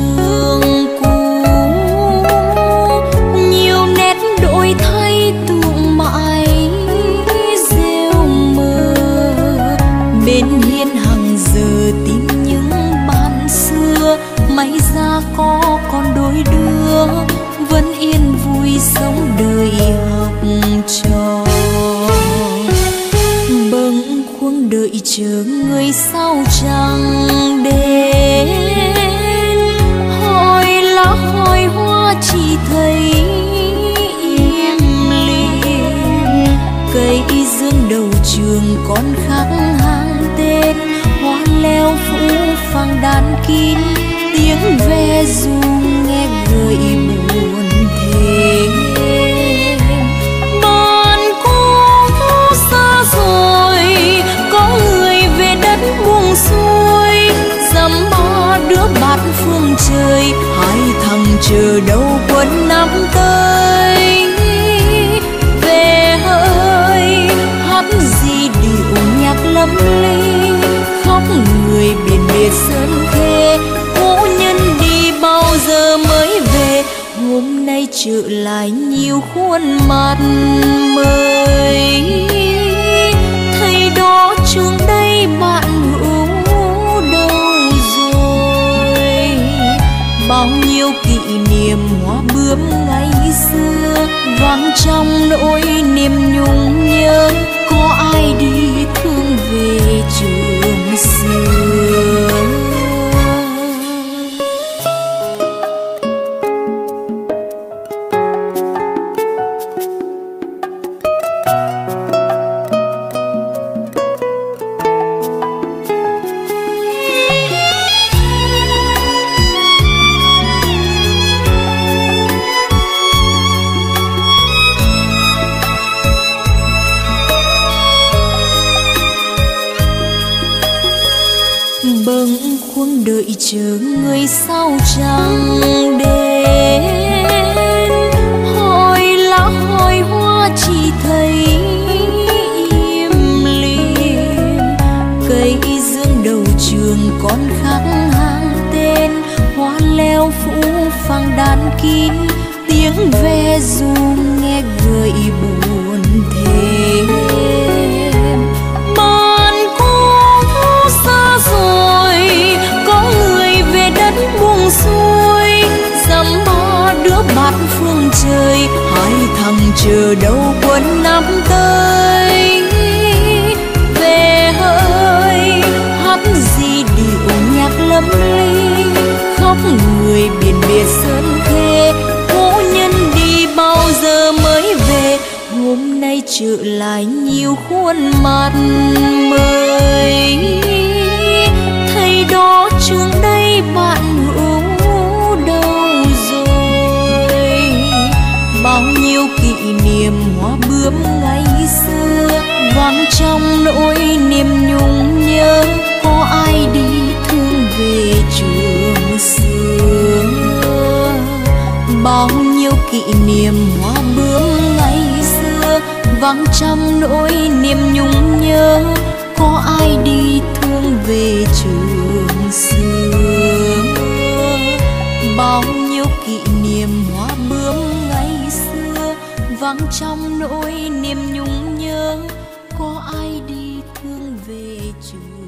trường cũ, nhiều nét đổi thay tượng mãi rêu mờ. Bên hiên hàng giờ tìm những bạn xưa, may ra có con đôi đứa vẫn yên vui sống đời học trò. Bâng khuâng đợi chờ người sao chẳng đến, hỏi lá hỏi hoa chỉ thấy im lìm. Cây dương đầu trường còn khắc hàng tên, hoa leo phủ phang đàn kín, tiếng ve ru nghe gợi buồn thêm. Bạn cũ xa rồi, có người về đất buông xuôi, dăm ba đứa bát phương trời, hai thằng chờ đâu quân năm tới. Về ơi hát gì điệu nhạc lâm ly, khóc người biển biệt sơn khê. Cố nhân đi bao giờ mới về, hôm nay trở lại nhiều khuôn mặt mới. Thầy đó trường đây bạn hữu đâu rồi, bao nhiêu kỷ niệm hoa bướm ngày xưa vang trong nỗi niềm nhung nhớ. Có ai đi thương về trường xưa. Bâng khuâng đợi chờ người sao chẳng đến, hỏi lá hỏi hoa chỉ thấy im lìm. Cây dương đầu trường còn khắc hàng tên, hoa leo phủ phang đàn kín, tiếng ve ru nghe gợi buồn thêm. Bạn cũ xa rồi, có người về đất buông xuôi, dăm ba đứa bát phương trời, hai thằng chờ đâu quân năm tới. Về ơi hát gì điệu nhạc lâm ly, khóc người biển biệt sơn khê. Cố nhân đi bao giờ mới về, hôm nay trở lại nhiều khuôn mặt mới. Thầy đó trường đây bạn hữu đâu rồi, bao nhiêu kỷ niệm hoa bướm ngày xưa vang trong nỗi niềm nhung nhớ. Có ai đi thương về trường xưa, bao nhiêu kỷ niệm hoa bướm ngày xưa vang trong nỗi niềm nhung nhớ. Có ai đi thương về trường xưa, bao nhiêu kỷ niệm hoa bướm ngày xưa vang trong nỗi niềm nhung nhớ. Có ai đi thương về trường